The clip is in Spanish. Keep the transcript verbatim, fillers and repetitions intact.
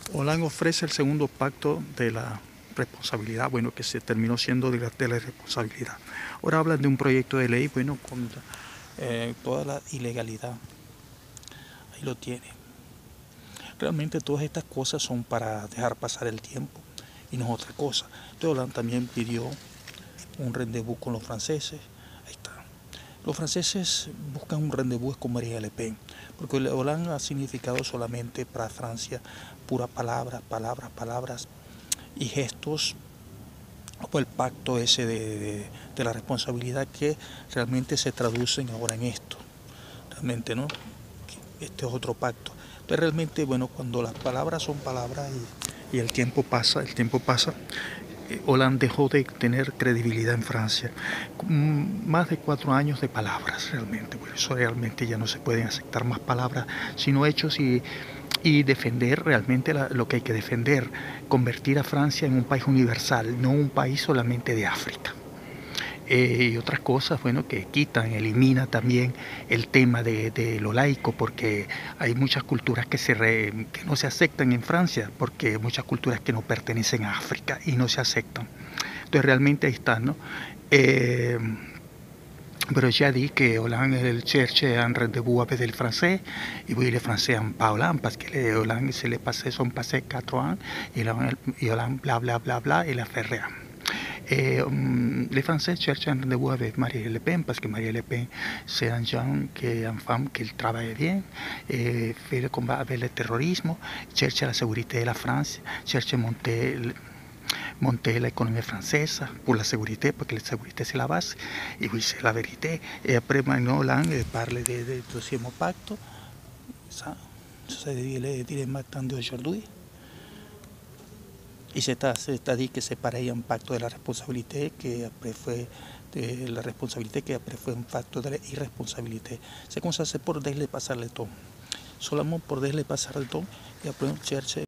Hollande ofrece el segundo pacto de la responsabilidad, bueno, que se terminó siendo de la, de la responsabilidad. Ahora hablan de un proyecto de ley, bueno, con eh, toda la ilegalidad. Ahí lo tiene. Realmente todas estas cosas son para dejar pasar el tiempo y no es otra cosa. Entonces Hollande también pidió un rendezvous con los franceses. Ahí está. Los franceses buscan un rendezvous con Marine Le Pen, porque Hollande ha significado solamente para Francia pura palabras, palabras, palabras y gestos, o el pacto ese de, de, de la responsabilidad que realmente se traducen ahora en esto. Realmente, ¿no? Este es otro pacto. Pero realmente, bueno, cuando las palabras son palabras y, y el tiempo pasa, el tiempo pasa, Hollande dejó de tener credibilidad en Francia. Más de cuatro años de palabras, realmente. Por eso realmente ya no se pueden aceptar más palabras, sino hechos y, y defender realmente la, lo que hay que defender. Convertir a Francia en un país universal, no un país solamente de África. Eh, y otras cosas, bueno, que quitan, elimina también el tema de, de lo laico, porque hay muchas culturas que, se re, que no se aceptan en Francia, porque hay muchas culturas que no pertenecen a África y no se aceptan. Entonces realmente ahí están, ¿no? Eh, Però ja dic que Hollande el cherche un rendez-vous avec le français, et oui, les français en parlant, parce que les Hollande se les passé, sont passés quatre ans, et Hollande bla bla bla bla, il a fait rien. Et um, les Français cherchent un rendez-vous avec Marie Le Pen parce que Marie Le Pen, c'est un jeune, qui est une femme qui travaille bien, et fait le combat avec le terrorisme, cherche la sécurité de la France, cherche à monter, monter l'économie française pour la sécurité, parce que la sécurité c'est la base, et oui, c'est la vérité. Et après, maintenant, Hollande parle du de, de deuxième pacte, ça, ça dit le matin d'aujourd'hui. Y se está, se está dit que se pareja un pacto de la responsabilité que après fue de la responsabilité que après fue un pacto de la irresponsabilité. C'est comme ça, c'est pour dejarle pasar el temps. Solamente por dejarle pasar el temps y après on cherche